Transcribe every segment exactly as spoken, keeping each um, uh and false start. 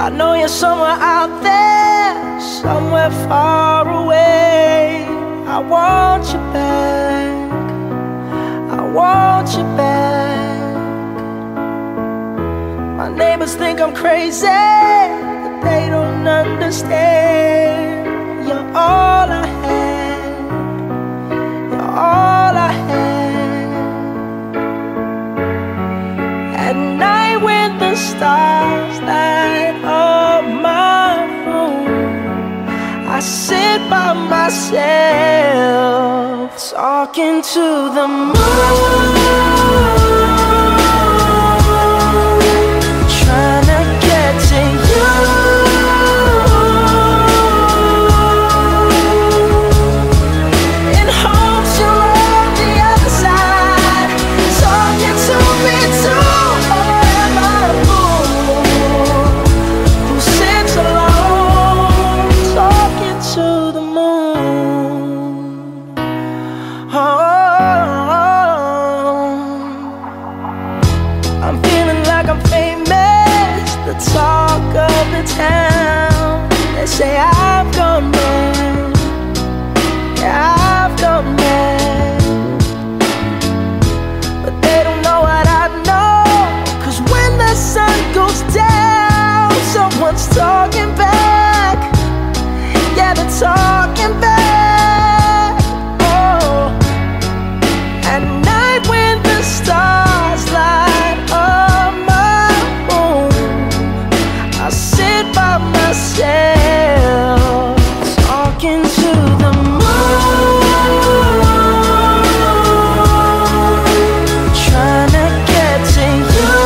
I know you're somewhere out there, somewhere far away. I want you back, I want you back. My neighbors think I'm crazy, but they don't understand. You're all I have, you're all I have. At night when the stars light up my room, I sit by myself, talking to the moon, trying to get to you. In hopes you're on the other side, talking to me too. Or am I a fool who sits alone, talking to the moon? Oh, I'm feeling like I'm famous, the talk of the town. They say I've gone mad, yeah, I've gone mad. But they don't know what I know, 'cause when the sun goes down, someone's talking back. Yeah, they're talking back. Oh, at night when the stars light up my room, I sit by myself, talking to the moon, trying to get to you.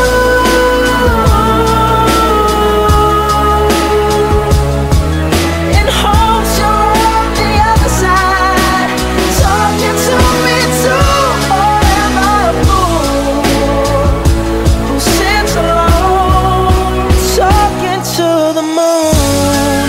In hopes you're on the other side, talking to me too. Or am I a fool who sits alone, talking to the moon?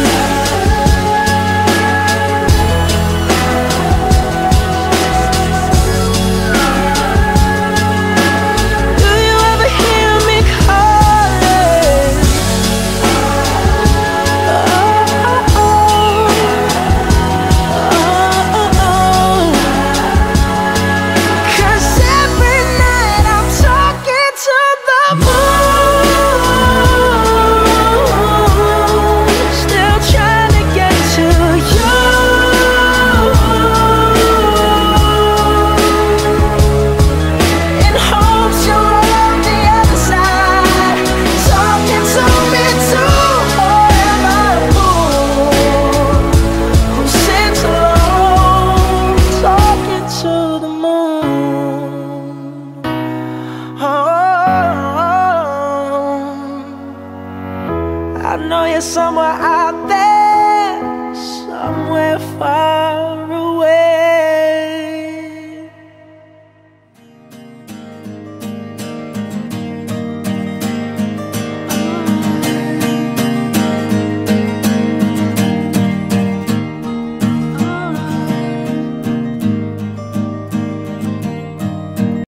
Do you ever hear me calling? Oh, oh, oh, oh, oh. 'Cause every night I'm talking to the moon, still trying to get to you. In hopes you're on the other side, talking to me too. Or am I a fool who sits alone, talking to the moon? Oh, I know you're somewhere out there, somewhere far away.